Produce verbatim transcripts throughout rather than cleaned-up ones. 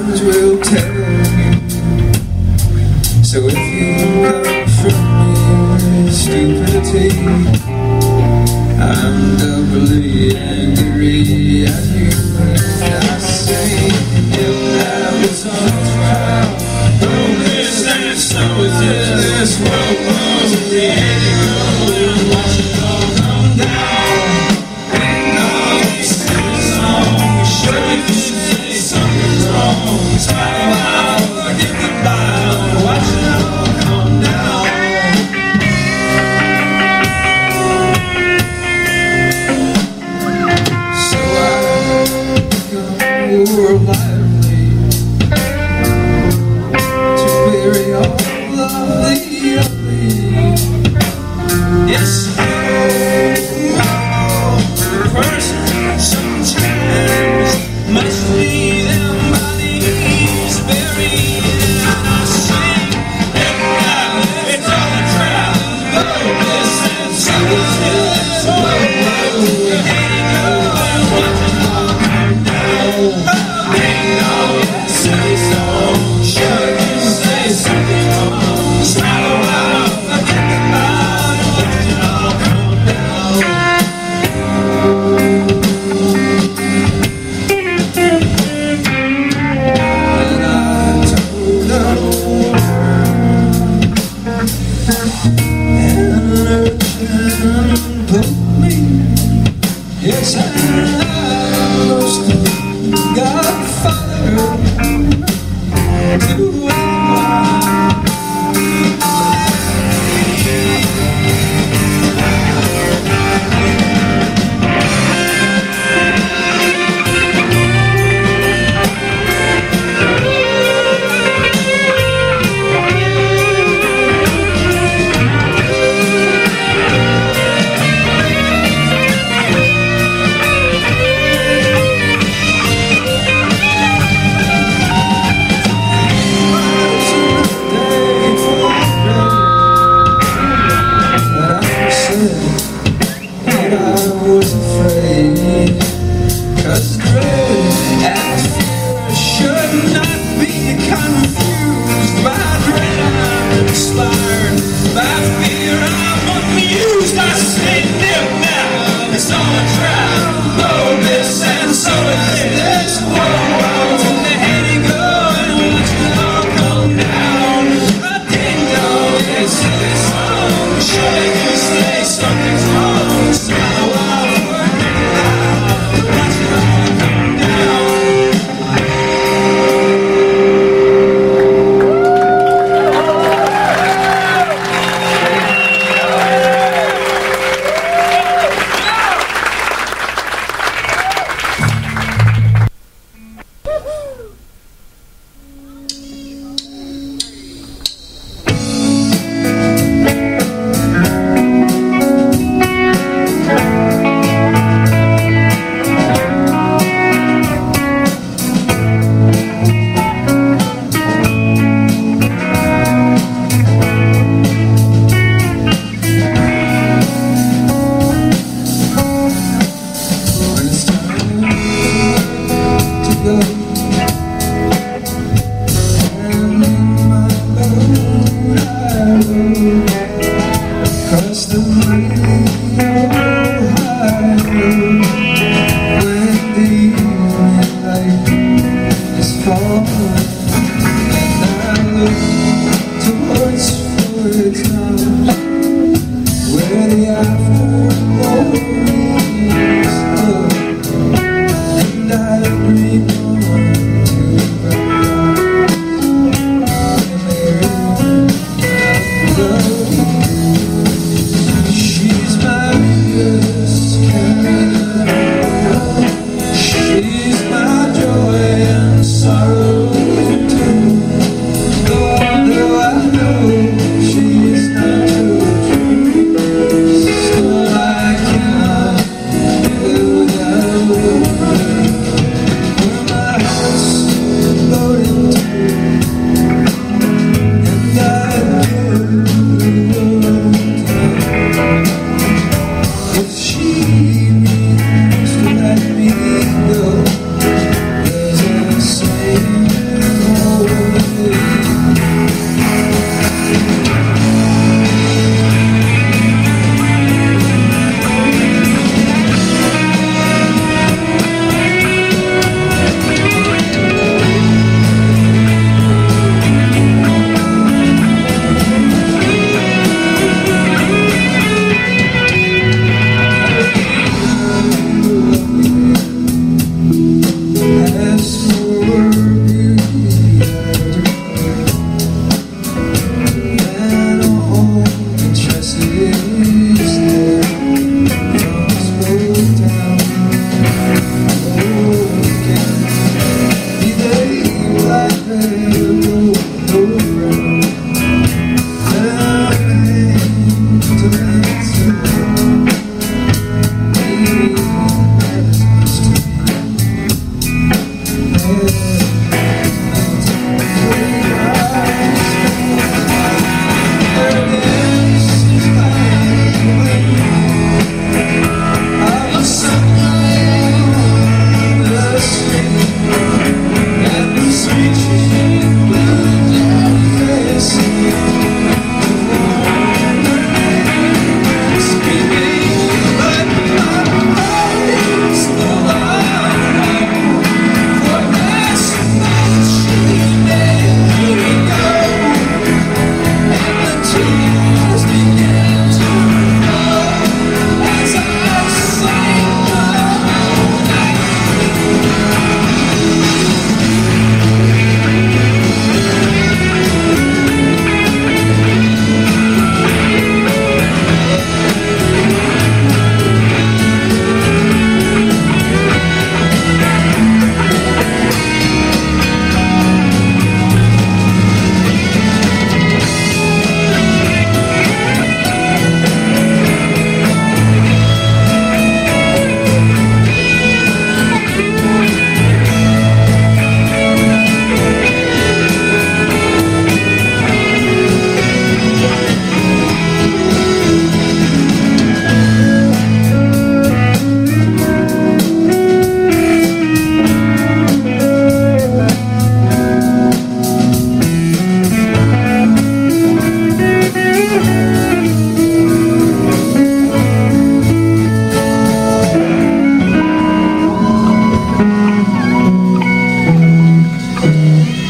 times will tell you. So if you come from me stupidity, I'm doubly angry at you. And I say, if I was on trial, oh this and so is this, this world was at the end of the road, and watch it all come down. And all these silly songs, sure you should say something's wrong. Smile out, forget the Bible, watch it all come down. So I go lively to bury all of the ugly. Yes, oh, the person sometimes must be their bodies buried. And I sing, it's all a trap. Oh, this and so is this. Oh, oh, here you go, and watch it all come down. Oh, ain't no silly song, sure you say something wrong. Smile around, forget the bad, watch it all come down. And I told her, and an urchin put me, yes, I lost Godfather to anyone. I was afraid, 'cause dread and fear should not be confused. By dread I'm inspired, by fear I'm amused. I say nip now, it's all a trap. Oh, this and so is this. Whoa, whoa, to the head you go, and watch it all come down. A ding dong, it's silly song, sure you say something's wrong. Smile out, forget it out, watch it all come down. Still I cannot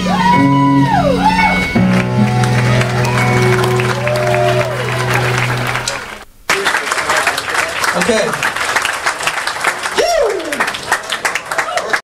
Okay.